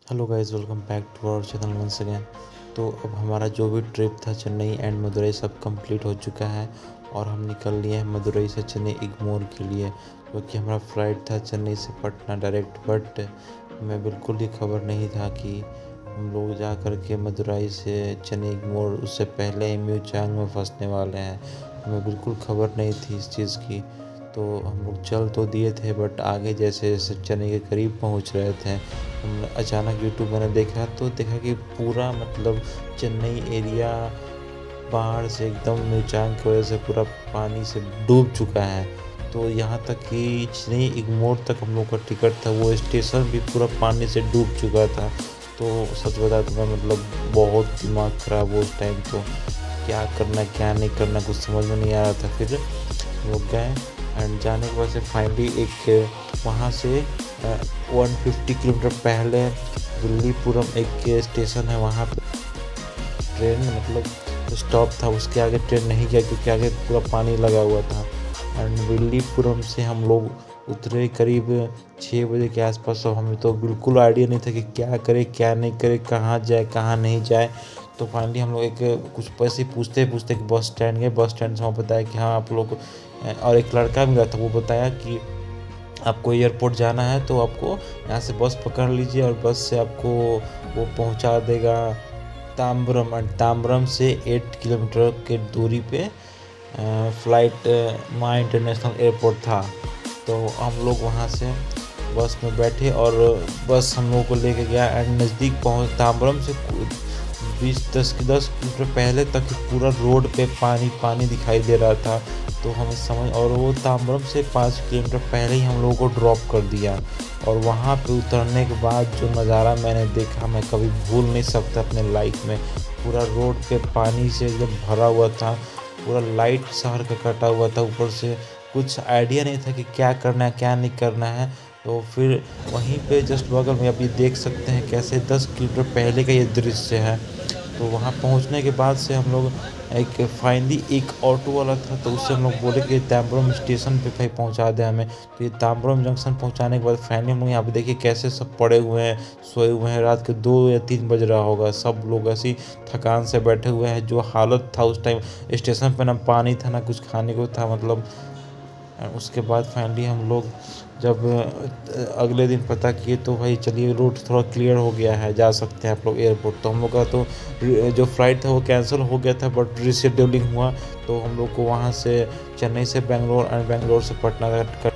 Hello guys, welcome back to our channel once again. तो अब हमारा जो भी ट्रिप था चेन्नई एंड मदुरई सब कंप्लीट हो चुका है और हम निकल लिए हैं मदुरई से चेन्नई इग्मोर के लिए, क्योंकि हमारा फ्लाइट था चेन्नई से पटना डायरेक्ट। बट हमें बिल्कुल ही खबर नहीं था कि हम लोग जा कर के मदुरई से चेन्नई इग्मोर उससे पहले ही म्यूचांग में फंसने वाले हैं। हमें बिल्कुल खबर नहीं थी इस चीज़ की। तो हम लोग चल तो दिए थे, बट आगे जैसे जैसे चेन्नई के करीब पहुंच रहे थे, हमने अचानक यूट्यूब मैंने देखा तो देखा कि पूरा मतलब चेन्नई एरिया बाढ़ से एकदम नीचांग की वजह से पूरा पानी से डूब चुका है। तो यहाँ तक कि चेन्नई इग्मोर तक हम लोग का टिकट था, वो स्टेशन भी पूरा पानी से डूब चुका था। तो सच बता तो मैं मतलब बहुत दिमाग ख़राब उस टाइम। तो क्या करना क्या नहीं करना कुछ समझ में नहीं आ रहा था। फिर हम लोग गए एंड जाने के बाद से फाइनली एक वहाँ से 150 किलोमीटर पहले विल्लीपुरम एक स्टेशन है, वहाँ पे ट्रेन मतलब स्टॉप था। उसके आगे ट्रेन नहीं गया क्योंकि आगे पूरा पानी लगा हुआ था। एंड विल्लीपुरम से हम लोग उतरे करीब 6 बजे के आसपास। अब हमें तो बिल्कुल आइडिया नहीं था कि क्या करें क्या नहीं करें, कहाँ जाए कहाँ नहीं जाए। तो फाइनली हम लोग एक कुछ पैसे पूछते पूछते एक बस स्टैंड गए। बस स्टैंड से वहाँ बताया कि हाँ आप लोग, और एक लड़का मिला था, वो बताया कि आपको एयरपोर्ट जाना है तो आपको यहाँ से बस पकड़ लीजिए और बस से आपको वो पहुँचा देगा ताम्बरम। एंड ताम्बरम से 8 किलोमीटर के दूरी पे फ़्लाइट माँ इंटरनेशनल एयरपोर्ट था। तो हम लोग वहाँ से बस में बैठे और बस हम लोगों को लेके गया एंड नज़दीक पहुँच ताम्बरम से 10 किलोमीटर पहले तक पूरा रोड पे पानी पानी दिखाई दे रहा था। तो हमें समझ, और वो ताम्बरम से 5 किलोमीटर पहले ही हम लोगों को ड्रॉप कर दिया। और वहाँ पे उतरने के बाद जो नज़ारा मैंने देखा मैं कभी भूल नहीं सकता अपने लाइफ में। पूरा रोड पे पानी से एकदम भरा हुआ था, पूरा लाइट शहर का कटा हुआ था। ऊपर से कुछ आइडिया नहीं था कि क्या करना है क्या नहीं करना है। तो फिर वहीं पे जस्ट बगल में आप ये देख सकते हैं कैसे 10 किलोमीटर पहले का ये दृश्य है। तो वहाँ पहुँचने के बाद से हम लोग एक फाइनली एक ऑटो वाला था, तो उससे हम लोग बोले कि ताम्बरम स्टेशन पे भाई पहुँचा दे हमें। तो ये ताम्बरम जंक्शन पहुँचाने के बाद फाइनली हम लोग यहाँ पे देखिए कैसे सब पड़े हुए हैं, सोए हुए हैं। रात के 2 या 3 बज रहा होगा, सब लोग ऐसी थकान से बैठे हुए हैं। जो हालत था उस टाइम स्टेशन पे, ना पानी था ना कुछ खाने को था मतलब। उसके बाद फाइनली हम लोग जब अगले दिन पता किए तो भाई चलिए रूट थोड़ा क्लियर हो गया है, जा सकते हैं आप लोग एयरपोर्ट। तो हम लोग का तो जो फ्लाइट था वो कैंसिल हो गया था, बट रिशेड्यूलिंग हुआ। तो हम लोग को वहाँ से चेन्नई से बेंगलोर एंड बेंगलोर से पटना का।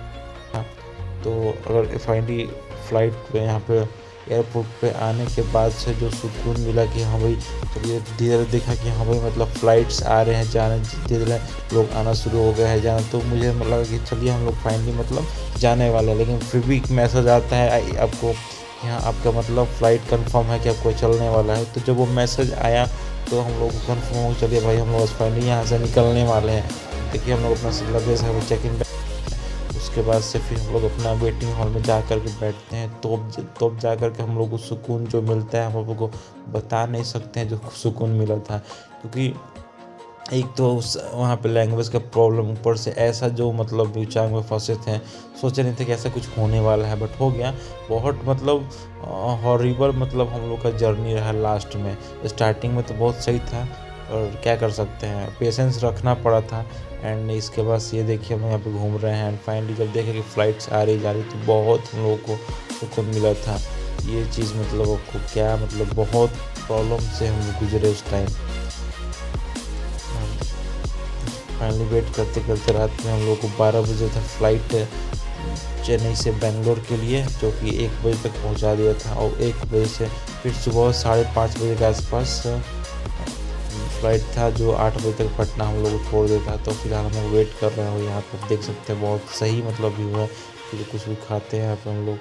तो अगर फाइनली फ्लाइट पे यहाँ पे एयरपोर्ट पे आने के बाद से जो सुकून मिला कि हाँ भाई चलिए, धीरे देखा कि हाँ भाई मतलब फ़्लाइट्स आ रहे हैं जाने, धीरे धीरे लोग आना शुरू हो गए हैं जाना। तो मुझे लगा कि चलिए हम लोग फाइनली मतलब जाने वाले हैं। लेकिन फिर भी एक मैसेज आता है आपको कि हाँ आपका मतलब फ़्लाइट कंफर्म है कि आपको चलने वाला है। तो जब वो मैसेज आया तो हम लोग को कन्फर्म हो, चलिए भाई हम लोग फाइनली यहाँ से निकलने वाले हैं। देखिए हम लोग अपना लगेज है वो चेक इन। उसके बाद से फिर हम लोग अपना वेटिंग हॉल में जा कर के बैठते हैं। तो जा कर के हम लोग को सुकून जो मिलता है हम लोगों को बता नहीं सकते हैं जो सुकून मिला था। क्योंकि एक तो वहाँ पे लैंग्वेज का प्रॉब्लम, ऊपर से ऐसा जो मतलब म्यूचांग में फंसे थे, सोचे नहीं थे कि ऐसा कुछ होने वाला है, बट हो गया। बहुत मतलब हॉरिबल मतलब हम लोग का जर्नी रहा। लास्ट में स्टार्टिंग में तो बहुत सही था और क्या कर सकते हैं, पेशेंस रखना पड़ा था। एंड इसके बाद ये देखिए हम यहाँ पे घूम रहे हैं। एंड फाइनली जब देखे कि फ़्लाइट्स आ रही जा रही तो बहुत हम लोगों को सुकून मिला था। ये चीज़ मतलब आपको क्या मतलब बहुत प्रॉब्लम से हम लोग गुजरे उस टाइम। फाइनली वेट करते करते रात में हम लोग को 12 बजे था फ़्लाइट चेन्नई से बेंगलोर के लिए, जो कि 1 बजे तक पहुंचा दिया था। और 1 बजे से फिर सुबह 5:30 बजे के आसपास फ्लाइट था जो 8 बजे तक पटना हम लोग को छोड़ देता। तो फिलहाल हम लोग वेट कर रहे हो, यहाँ पर देख सकते हैं बहुत सही मतलब व्यू है। फिर कुछ भी खाते हैं यहाँ पर हम लोग।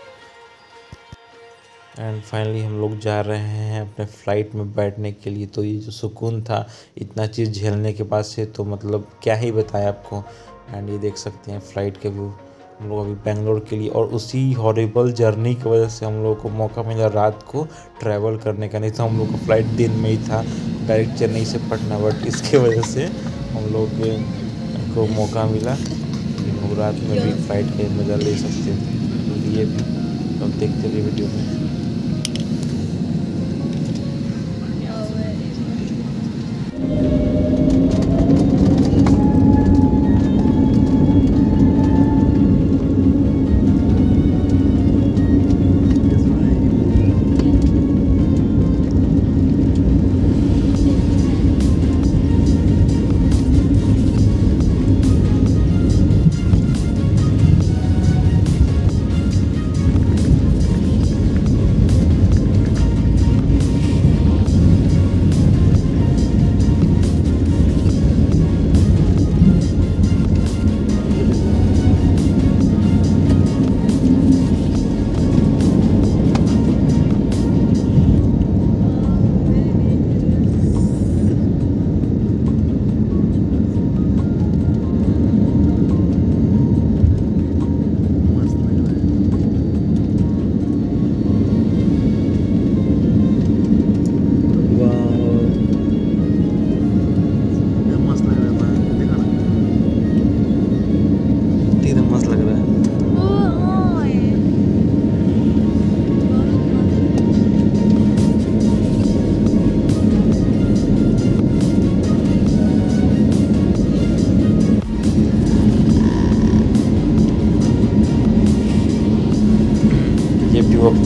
एंड फाइनली हम लोग जा रहे हैं अपने फ़्लाइट में बैठने के लिए। तो ये जो सुकून था इतना चीज़ झेलने के बाद से, तो मतलब क्या ही बताएं आपको। एंड ये देख सकते हैं फ़्लाइट के व्यू। हम लोग अभी बेंगलोर के लिए, और उसी हॉरिबल जर्नी की वजह से हम लोग को मौका मिला रात को ट्रैवल करने का। नहीं तो हम लोग का फ़्लाइट दिन में ही था डायरेक्ट चेन्नई से पटना, बट इसके वजह से हम लोग को मौका मिला कि हम लोग रात में भी फ़्लाइट का मज़ा ले सकते थे। तो ये भी अब देखते रहिए वीडियो में।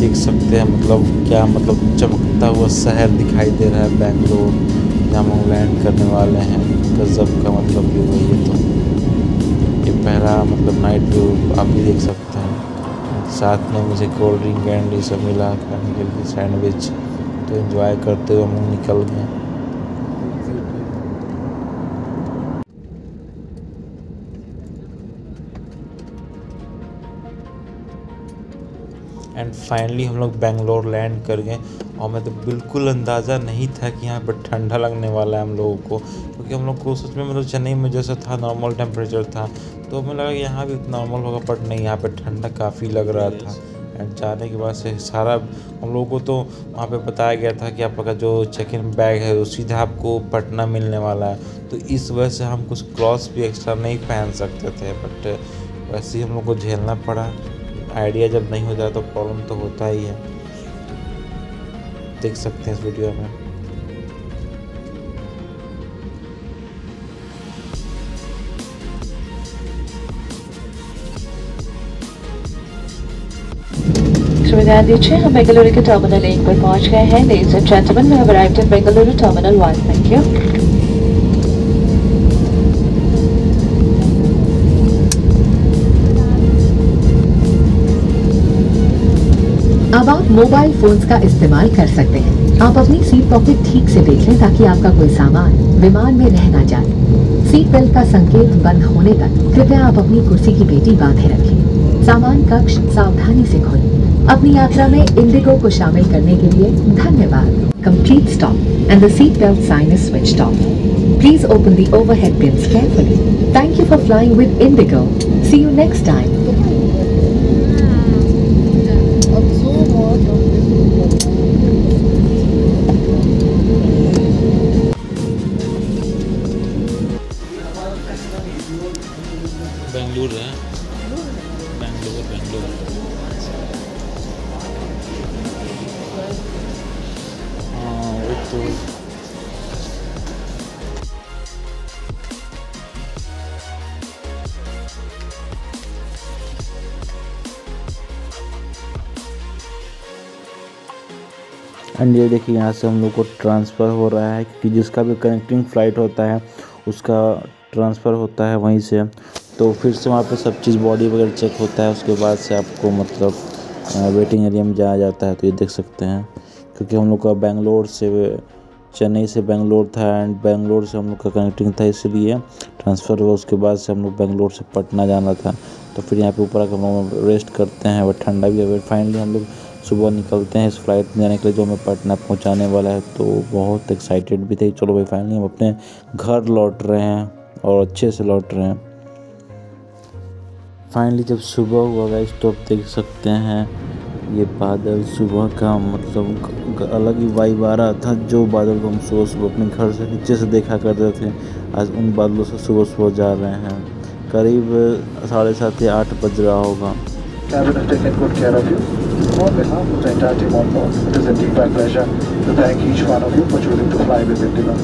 देख सकते हैं मतलब क्या मतलब चमकता हुआ शहर दिखाई दे रहा है बेंगलोर, जहाँ हम लैंड करने वाले हैं। गजब का मतलब व्यू है ये तो। ये पहला मतलब नाइट व्यू आप भी देख सकते हैं। साथ में मुझे कोल्ड ड्रिंक एंड ये सब मिला खाने के लिए, सैंडविच। तो एंजॉय करते हुए हम निकल गए। एंड फाइनली हम लोग बेंगलोर लैंड कर गए। और मैं तो बिल्कुल अंदाज़ा नहीं था कि यहाँ पर ठंडा लगने वाला है हम लोगों को, क्योंकि हम लोग को सच में मतलब चेन्नई में जैसा था नॉर्मल टेम्परेचर था, तो हमें लगा कि यहाँ भी नॉर्मल होगा, बट नहीं, यहाँ पे ठंडा काफ़ी लग रहा था। एंड जाने के बाद से सारा हम लोगों को तो वहाँ पे बताया गया था कि आपका जो चेक इन बैग है वो सीधा आपको पटना मिलने वाला है। तो इस वजह से हम कुछ क्लॉथ्स भी एक्स्ट्रा नहीं पहन सकते थे, बट वैसे ही हम लोग को झेलना पड़ा। आइडिया जब नहीं होता तो प्रॉब्लम तो होता ही है, देख सकते हैं इस वीडियो में। सुविधा दीजिए, हम बेंगलुरु के टर्मिनल 1 पर पहुंच गए हैं। Ladies and gentlemen, we have arrived at Bengaluru Terminal 1. Thank you. अब आप मोबाइल फोन्स का इस्तेमाल कर सकते हैं। आप अपनी सीट पॉकेट ठीक से देख लें ताकि आपका कोई सामान विमान में रह ना जाए। सीट बेल्ट का संकेत बंद होने तक कृपया आप अपनी कुर्सी की पेटी बांधे रखें। सामान कक्ष सावधानी से खोलें। अपनी यात्रा में इंडिगो को शामिल करने के लिए धन्यवाद। Complete stop and the seat belt sign is switched off. Please open the overhead bins carefully. Thank you for flying with Indigo. See you next time. Bengaluru है, बेंगलुरु। हाँ वो तो एंड ये देखिए यहाँ से हम लोग को ट्रांसफ़र हो रहा है, कि जिसका भी कनेक्टिंग फ़्लाइट होता है उसका ट्रांसफ़र होता है वहीं से। तो फिर से वहाँ पे सब चीज़ बॉडी वगैरह चेक होता है, उसके बाद से आपको मतलब वेटिंग एरिया में जाया जाता है। तो ये देख सकते हैं, क्योंकि हम लोग का बेंगलोर से चेन्नई से बेंगलोर था एंड बेंगलोर से हम लोग का कनेक्टिंग था, इसलिए ट्रांसफ़र हुआ। उसके बाद से हम लोग बेंगलोर से पटना जाना था। तो फिर यहाँ पे ऊपर आकर हम लोग रेस्ट करते हैं, बट ठंडा भी है। फाइनली हम लोग सुबह निकलते हैं इस फ्लाइट में जाने के लिए जो हमें पटना पहुंचाने वाला है। तो बहुत एक्साइटेड भी थे। चलो भाई, फाइनली हम अपने घर लौट रहे हैं और अच्छे से लौट रहे हैं। फाइनली जब सुबह हुआ गाइस, तो आप देख सकते हैं ये बादल सुबह का मतलब अलग ही वाइब आ रहा था। जो बादल को हम सुबह अपने घर से नीचे से देखा करते थे, आज उन बादलों से सुबह जा रहे हैं। करीब 7:30 या 8 बज रहा होगा। On behalf of the entire team on board, it is indeed my pleasure to thank each one of you for choosing to fly with Indigo.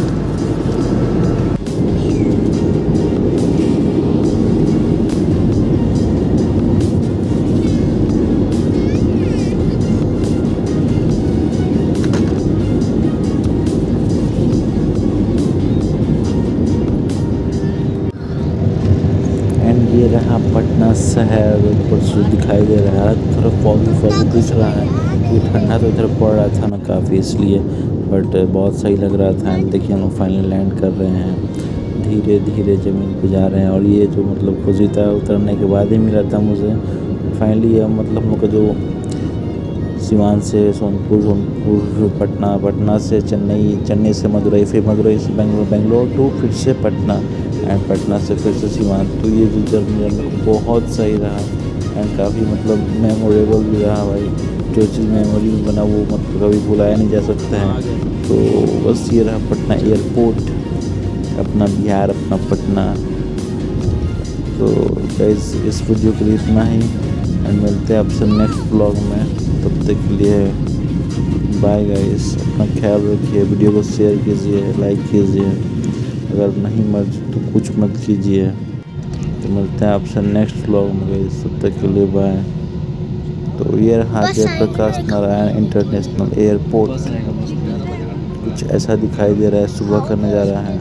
ये रहा पटना शहर, ऊपर से दिखाई दे रहा है। थोड़ा फॉगी दिख रहा है, क्योंकि ठंडा तो इधर पड़ रहा था ना काफ़ी, इसलिए। बट बहुत सही लग रहा था। देखिए हम लोग फाइनली लैंड कर रहे हैं, धीरे धीरे ज़मीन पे जा रहे हैं। और ये जो मतलब खुशी था उतरने के बाद ही मिला था मुझे। फाइनली मतलब हम लोग का जो सीवान से सोनपुर पटना से चेन्नई से मदुरई, फिर मदुरई से बेंगलोर टू फिर से पटना, एंड पटना से फिर से सीवान। तो ये जो जर्नी बहुत सही रहा एंड काफ़ी मतलब मेमोरेबल भी रहा भाई। जो चीज़ मेमोरी में बना वो मतलब कभी भुलाया नहीं जा सकता है। तो बस ये रहा पटना एयरपोर्ट, अपना बिहार, अपना पटना। तो गाइस इस वीडियो के लिए इतना ही, एंड मिलते हैं आपसे नेक्स्ट ब्लॉग में। तब तक के लिए बाय गाइस, अपना ख्याल रखिए। वीडियो को शेयर कीजिए, लाइक कीजिए। अगर नहीं मर्ज तो कुछ मत कीजिए। तो मिलते हैं आपसे नेक्स्ट ब्लॉग में गाइस, तब तक के लिए बाय। तो ये रहा जयप्रकाश नारायण इंटरनेशनल एयरपोर्ट। कुछ ऐसा दिखाई दे रहा है, सुबह का नज़ारा है।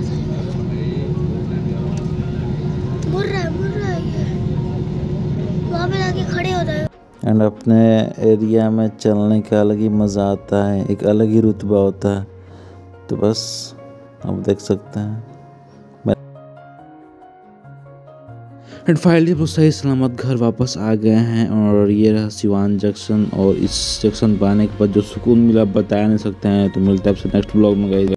मुड़ रहा है ये। वहाँ पे जाके खड़े हो जाए। एंड अपने एरिया में चलने का अलग ही मज़ा आता है, एक अलग ही रुतबा होता है। तो बस आप देख सकते हैं। एंड फाइनली वो सही सलामत घर वापस आ गए हैं। और ये रहा सिवान जंक्शन, और इस जंक्शन पर आने के बाद जो सुकून मिला बताया नहीं सकते हैं। तो मिलते हैं आपसे नेक्स्ट ब्लॉग में गाइस।